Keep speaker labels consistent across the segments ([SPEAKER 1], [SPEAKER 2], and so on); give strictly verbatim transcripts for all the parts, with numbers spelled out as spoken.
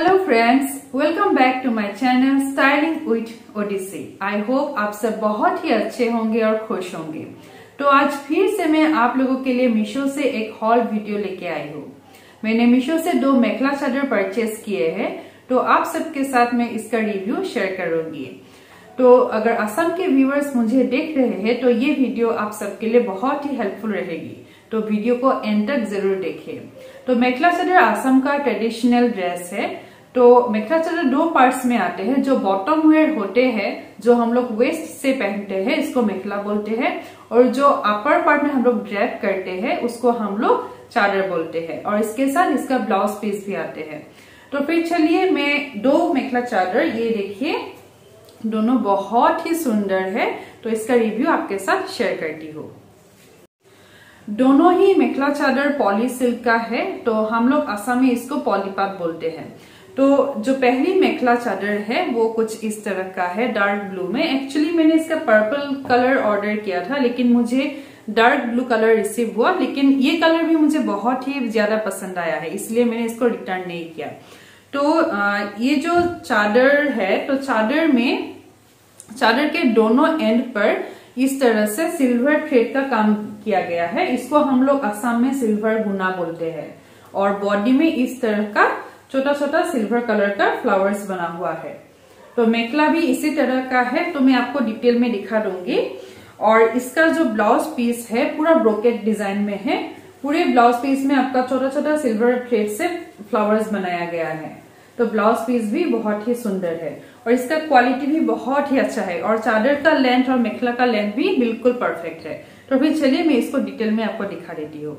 [SPEAKER 1] Hello friends, welcome back to my channel styling with Odissi. I hope आप सब बहुत ही अच्छे होंगे और खुश होंगे। तो आज फिर से मैं आप लोगों के लिए मीशो से एक हॉल वीडियो लेके आई हूँ। मैंने मीशो से दो मेखला चादर परचेस किए हैं, तो आप सबके साथ मैं इसका रिव्यू शेयर करूंगी। तो अगर असम के व्यूअर्स मुझे देख रहे हैं तो ये वीडियो आप सबके लिए बहुत ही हेल्पफुल रहेगी, तो वीडियो को एंड तक जरूर देखिए। तो मेखला चादर असम का ट्रेडिशनल ड्रेस है। तो मेखला चादर दो पार्ट्स में आते हैं। जो बॉटम वेयर होते हैं, जो हम लोग वेस्ट से पहनते हैं, इसको मेखला बोलते हैं, और जो अपर पार्ट में हम लोग ड्रैप करते हैं उसको हम लोग चादर बोलते हैं। और इसके साथ इसका ब्लाउज पीस भी आते हैं। तो फिर चलिए, मैं दो मेखला चादर, ये देखिए, दोनों बहुत ही सुंदर है, तो इसका रिव्यू आपके साथ शेयर करती हूँ। दोनों ही मेखला चादर पॉली सिल्क का है, तो हम लोग असम में इसको पॉलीपात बोलते हैं। तो जो पहली मेखला चादर है वो कुछ इस तरह का है, डार्क ब्लू में। एक्चुअली मैंने इसका पर्पल कलर ऑर्डर किया था, लेकिन मुझे डार्क ब्लू कलर रिसीव हुआ, लेकिन ये कलर भी मुझे बहुत ही ज्यादा पसंद आया है, इसलिए मैंने इसको रिटर्न नहीं किया। तो ये जो चादर है, तो चादर में चादर के दोनों एंड पर इस तरह से सिल्वर थ्रेड का काम किया गया है। इसको हम लोग असम में सिल्वर गुना बोलते हैं। और बॉडी में इस तरह का छोटा छोटा सिल्वर कलर का फ्लावर्स बना हुआ है। तो मेखला भी इसी तरह का है, तो मैं आपको डिटेल में दिखा दूंगी। और इसका जो ब्लाउज पीस है पूरा ब्रोकेट डिजाइन में है। पूरे ब्लाउज पीस में आपका छोटा छोटा सिल्वर थ्रेड से फ्लावर्स बनाया गया है। तो ब्लाउज पीस भी बहुत ही सुंदर है और इसका क्वालिटी भी बहुत ही अच्छा है। और चादर का लेंथ और मेखला का लेंथ भी बिल्कुल परफेक्ट है। तो फिर चलिए मैं इसको डिटेल में आपको दिखा देती हूँ।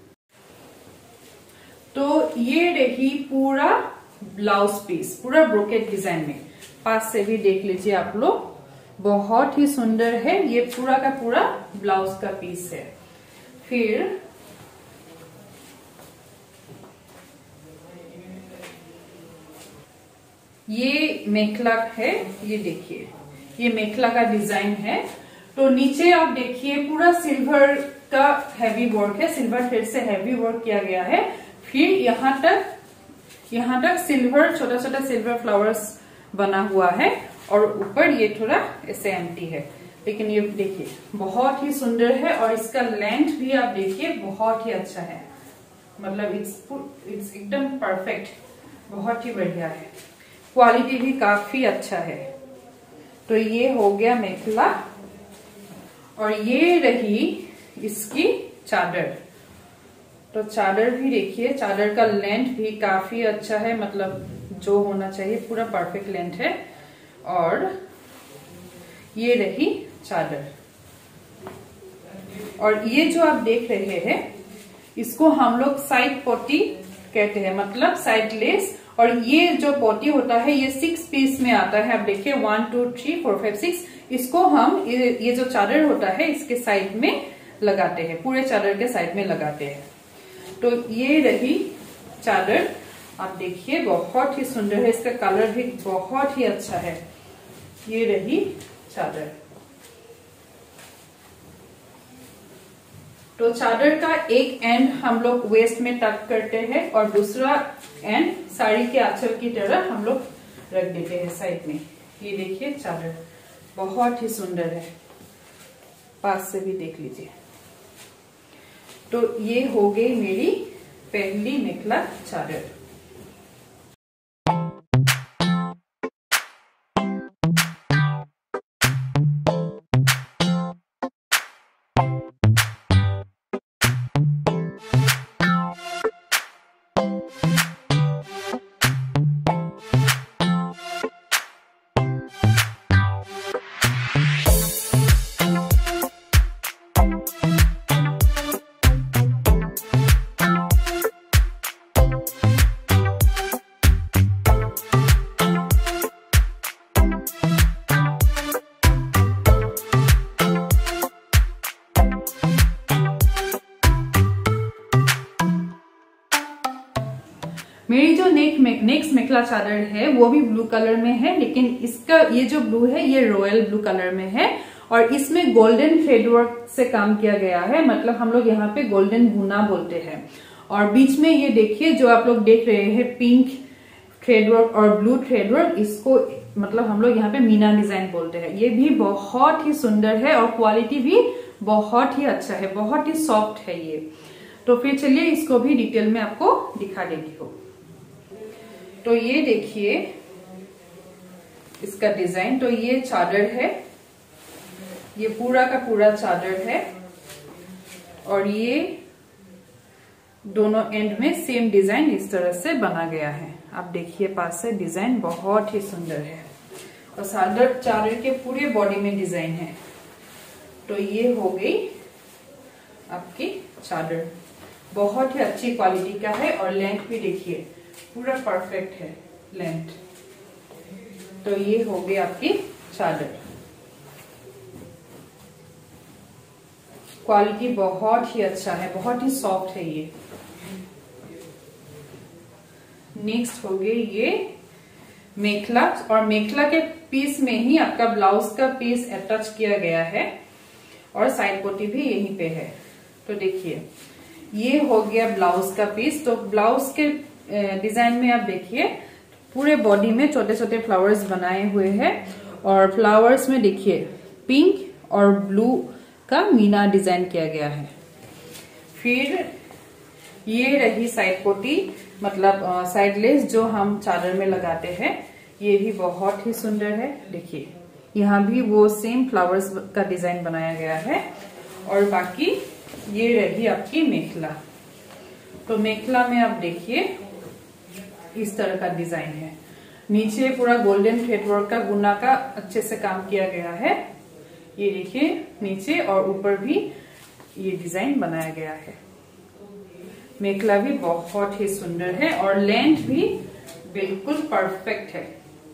[SPEAKER 1] तो ये रही पूरा ब्लाउज पीस, पूरा ब्रोकेट डिजाइन में। पास से भी देख लीजिए आप लोग, बहुत ही सुंदर है। ये पूरा का पूरा ब्लाउज का पीस है। फिर ये मेखला है, ये देखिए, ये मेखला का डिजाइन है। तो नीचे आप देखिए पूरा सिल्वर का हैवी वर्क है, सिल्वर थ्रेड से हैवी वर्क किया गया है। फिर यहाँ तक यहाँ तक सिल्वर, छोटा छोटा सिल्वर फ्लावर्स बना हुआ है। और ऊपर ये थोड़ा ऐसे एम्प्टी है, लेकिन ये देखिए बहुत ही सुंदर है। और इसका लेंथ भी आप देखिए बहुत ही अच्छा है, मतलब इट्स इट्स एकदम परफेक्ट, बहुत ही बढ़िया है। क्वालिटी भी काफी अच्छा है। तो ये हो गया मेखला। और ये रही इसकी चादर। तो चादर भी देखिए, चादर का लेंथ भी काफी अच्छा है, मतलब जो होना चाहिए पूरा परफेक्ट लेंथ है। और ये रही चादर। और ये जो आप देख रहे हैं, इसको हम लोग साइड पोटी कहते हैं, मतलब साइड लेस। और ये जो पोटी होता है ये सिक्स पीस में आता है। आप देखिए one two three four five six. इसको हम ये, ये जो चादर होता है इसके साइड में लगाते हैं, पूरे चादर के साइड में लगाते हैं। तो ये रही चादर, आप देखिए बहुत ही सुंदर है। इसका कलर भी बहुत ही अच्छा है। ये रही चादर। तो चादर का एक एंड हम लोग वेस्ट में टक करते हैं और दूसरा एंड साड़ी के आंचल की तरह हम लोग रख देते हैं साइड में। ये देखिए चादर बहुत ही सुंदर है, पास से भी देख लीजिए। तो ये हो गई मेरी पहली मेखला चादर। मेरी जो नेक नेक्स्ट मेखला चादर है वो भी ब्लू कलर में है, लेकिन इसका ये जो ब्लू है ये रॉयल ब्लू कलर में है। और इसमें गोल्डन थ्रेड वर्क से काम किया गया है, मतलब हम लोग यहाँ पे गोल्डन बुना बोलते हैं। और बीच में ये देखिए जो आप लोग देख रहे हैं पिंक थ्रेड वर्क और ब्लू थ्रेड वर्क, इसको मतलब हम लोग यहाँ पे मीना डिजाइन बोलते हैं। ये भी बहुत ही सुंदर है और क्वालिटी भी बहुत ही अच्छा है, बहुत ही सॉफ्ट है ये। तो फिर चलिए इसको भी डिटेल में आपको दिखा देती हूँ। तो ये देखिए इसका डिजाइन, तो ये चादर है, ये पूरा का पूरा चादर है और ये दोनों एंड में सेम डिजाइन इस तरह से बना गया है। आप देखिए पास से, डिजाइन बहुत ही सुंदर है और चादर चादर के पूरे बॉडी में डिजाइन है। तो ये हो गई आपकी चादर, बहुत ही अच्छी क्वालिटी का है और लेंथ भी देखिए पूरा परफेक्ट है लेंथ। तो ये हो गई आपकी चादर, क्वालिटी बहुत ही अच्छा है, बहुत ही सॉफ्ट है ये। नेक्स्ट हो गई ये मेखला, और मेखला के पीस में ही आपका ब्लाउज का पीस अटैच किया गया है और साइड पोटी भी यहीं पे है। तो देखिए ये हो गया ब्लाउज का पीस। तो ब्लाउज के डिजाइन में आप देखिए पूरे बॉडी में छोटे छोटे फ्लावर्स बनाए हुए हैं और फ्लावर्स में देखिए पिंक और ब्लू का मीना डिजाइन किया गया है। फिर ये रही साइड पोटी, मतलब साइड लेस जो हम चादर में लगाते हैं, ये भी बहुत ही सुंदर है। देखिए यहाँ भी वो सेम फ्लावर्स का डिजाइन बनाया गया है। और बाकी ये रही आपकी मेखला। तो मेखला में आप देखिए इस तरह का डिजाइन है, नीचे पूरा गोल्डन थ्रेडवर्क का गुना का अच्छे से काम किया गया है। ये देखिए नीचे और ऊपर भी ये डिजाइन बनाया गया है। मेखला भी बहुत ही सुंदर है और लेंथ भी बिल्कुल परफेक्ट है।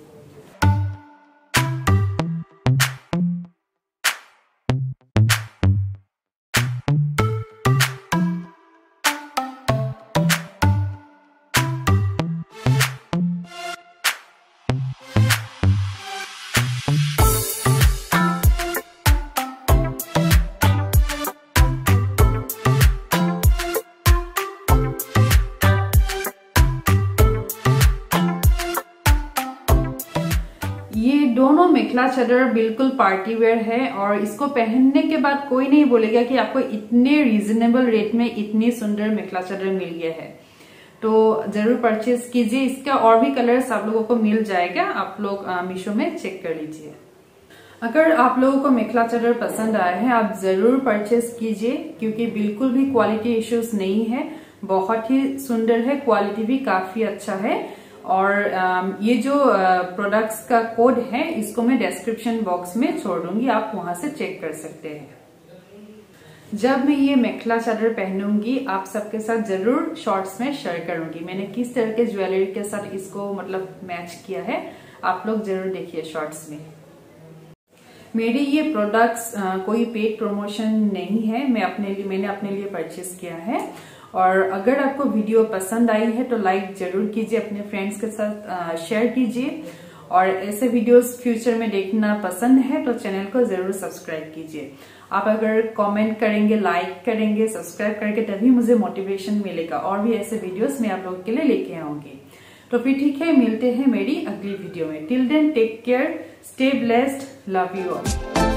[SPEAKER 1] ये दोनों मेखला चादर बिल्कुल पार्टी वेयर है और इसको पहनने के बाद कोई नहीं बोलेगा कि आपको इतने रीजनेबल रेट में इतनी सुंदर मेखला चादर मिल गया है। तो जरूर परचेज कीजिए। इसका और भी कलर्स आप लोगों को मिल जाएगा, आप लोग मीशो में चेक कर लीजिए। अगर आप लोगों को मेखला चादर पसंद आया है आप जरूर परचेज कीजिए, क्योंकि बिल्कुल भी क्वालिटी इश्यूज नहीं है, बहुत ही सुंदर है, क्वालिटी भी काफी अच्छा है। और ये जो प्रोडक्ट्स का कोड है इसको मैं डिस्क्रिप्शन बॉक्स में छोड़ दूंगी, आप वहां से चेक कर सकते हैं। जब मैं ये मेखला चादर पहनूंगी आप सबके साथ जरूर शॉर्ट्स में शेयर करूंगी मैंने किस तरह के ज्वेलरी के साथ इसको मतलब मैच किया है। आप लोग जरूर देखिए शॉर्ट्स में। मेरी ये प्रोडक्ट्स कोई पेड प्रमोशन नहीं है, मैं अपने लिए मैंने अपने लिए परचेस किया है। और अगर आपको वीडियो पसंद आई है तो लाइक जरूर कीजिए, अपने फ्रेंड्स के साथ शेयर कीजिए। और ऐसे वीडियोस फ्यूचर में देखना पसंद है तो चैनल को जरूर सब्सक्राइब कीजिए। आप अगर कमेंट करेंगे, लाइक करेंगे, सब्सक्राइब करके, तभी मुझे मोटिवेशन मिलेगा और भी ऐसे वीडियोस मैं आप लोगों के लिए लेके आऊंगी। तो फिर ठीक है, मिलते हैं मेरी अगली वीडियो में। Till then take care, stay blessed, love you all.